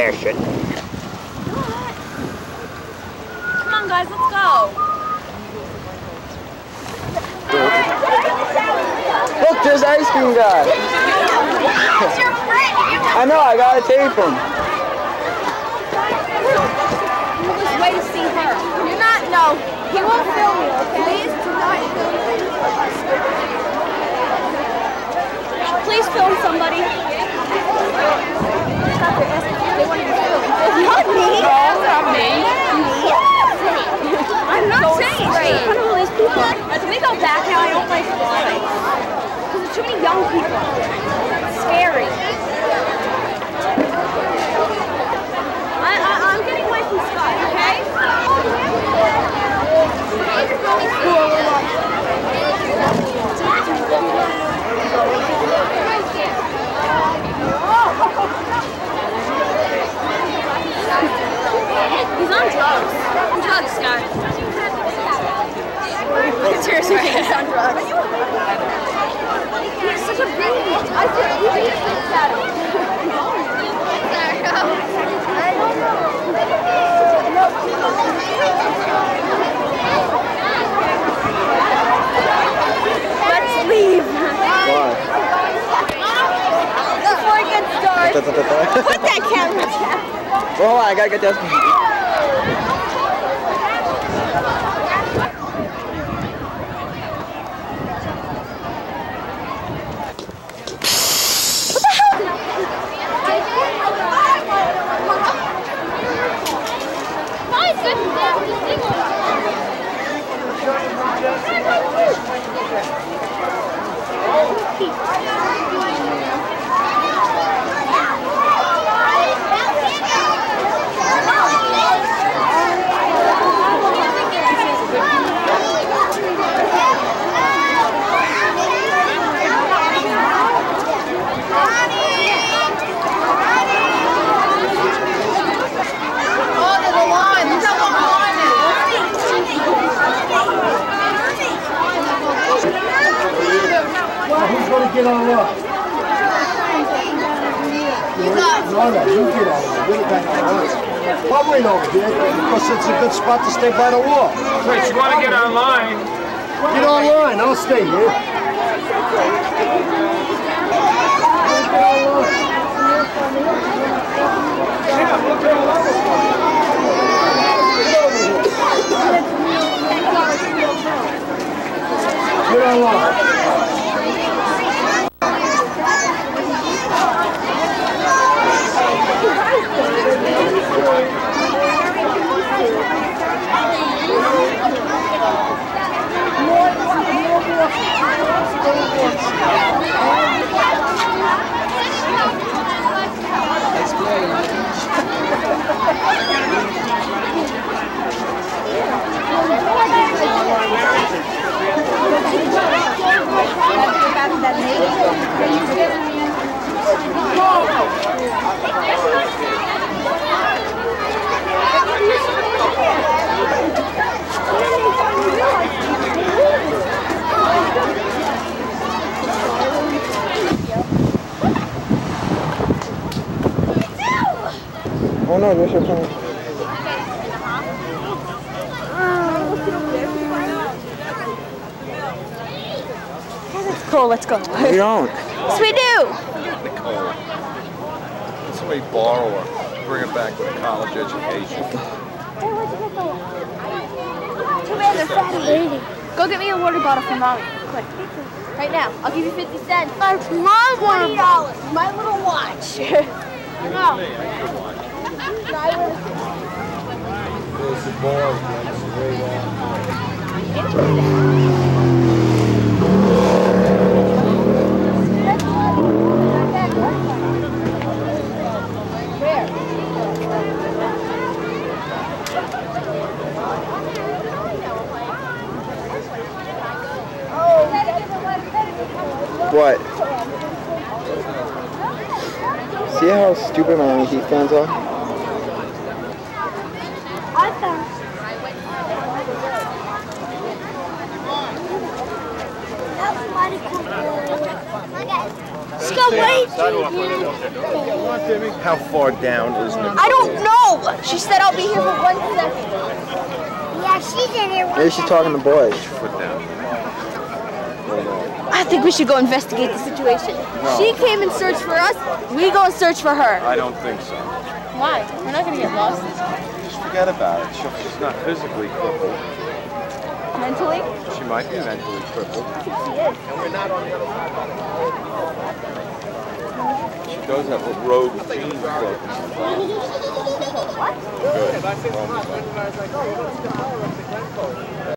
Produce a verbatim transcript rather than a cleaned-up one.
person. Come on, guys, let's go. Look, there's ice cream guy. It's your friend. I know, I gotta tape him. We'll just wait to see her. You're not, no. He won't film you, okay? Please do not film me. Please film somebody. They want to be filmed. Not me. No, not me. Me? I'm not saying straight. In front of all these people. Can we go back now? I don't like this place. Because there's too many young people. It's scary. I, I, I'm getting away from Scott, okay? He's on drugs. On drugs, Scott. Seriously, he's on drugs. He's such a baby. I can't believe that. Let's leave. Why? Before it gets dark. Put that camera down. Well, hold on, I gotta get this. Get on what? You got no, no, you get on it. Get it back on it. I'll wait over here because it's a good spot to stay by the wall. Wait, you want to get online? Get online, I'll stay here. Get online. Oh no, there's your phone. That's cool, let's go. We don't. Yes, we do. Nicole. Somebody borrow her, bring her back with a college education. Too bad they're fatty. Go get me a water bottle for mommy. Quick. Right now. I'll give you fifty cents. That's my water bottle. My little watch. No. There's the ball. What? See how stupid my heat fans are? I found. Let's go wait. How far down is Nicole? I don't know. She said I'll be here for one second. Yeah, she's in here. Maybe she's talking to boys. Foot down. I think we should go investigate the situation. No. She came and searched for us. We go and search for her. I don't think so. Why? We're not gonna get lost. Just forget about it. She'll- She's not physically crippled. Mentally? She might be mentally crippled. She is. She does have a rogue gene broken. What? Good.